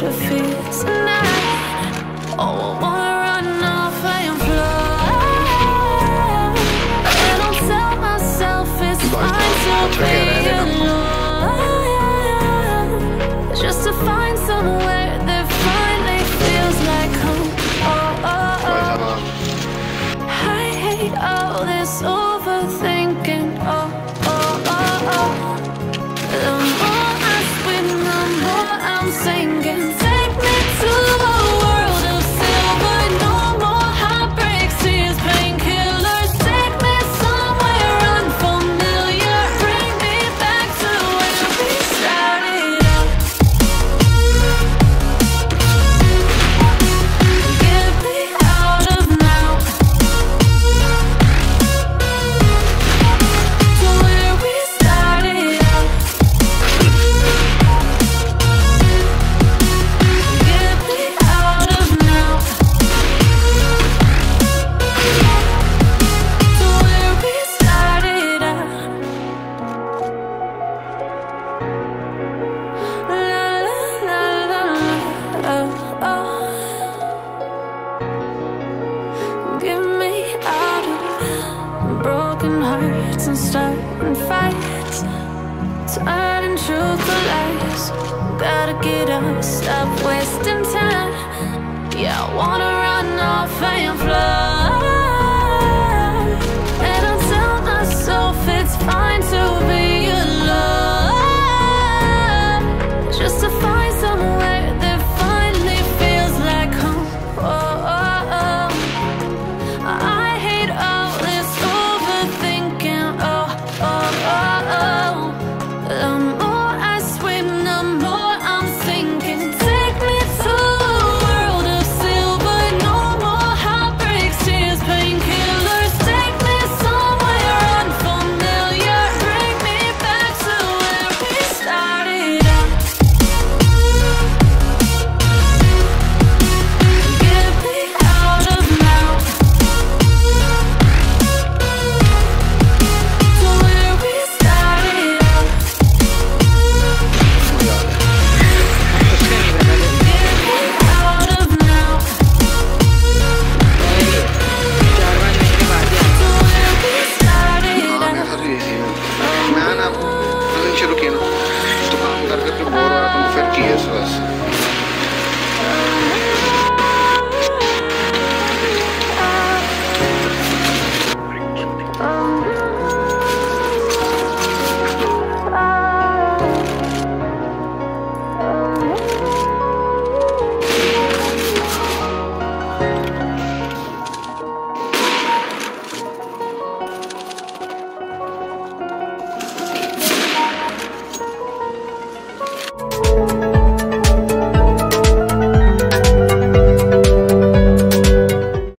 it feels tonight. Oh, I wanna run off and fly. And I'll tell myself it's fine to be alone, just to find somewhere that finally feels like home. Oh, oh, oh. I hate all this overthinking. Oh, oh, oh, oh. The more I swim, the more I'm sinking. Take me to a world of silver. No more heartbreaks, tears, painkillers. Take me somewhere unfamiliar. Bring me back to where we started out. Get me out of now, to where we started out. Get me out of now, to where we started out. La la la la, oh, oh. Get me out of broken hearts and starting fights, turning truth to lies. Gotta get up, stop wasting time. Yeah, I wanna run off and fly. And I'll tell myself it's fine to be alone, just to find somewhere that finally feels like home. Oh, oh, oh. I hate all this overthinking. Oh, oh, oh, oh. The more I swim, the more I'm sinking. Take me to a world of silver. No more heartbreaks, tears, painkillers. Take me somewhere unfamiliar. Bring me back to where we started out. Get me out of now, to where we started out. मैं ना शुरू किया ना तो काम करके फिर bore हो रहा था, फिर किया इस बस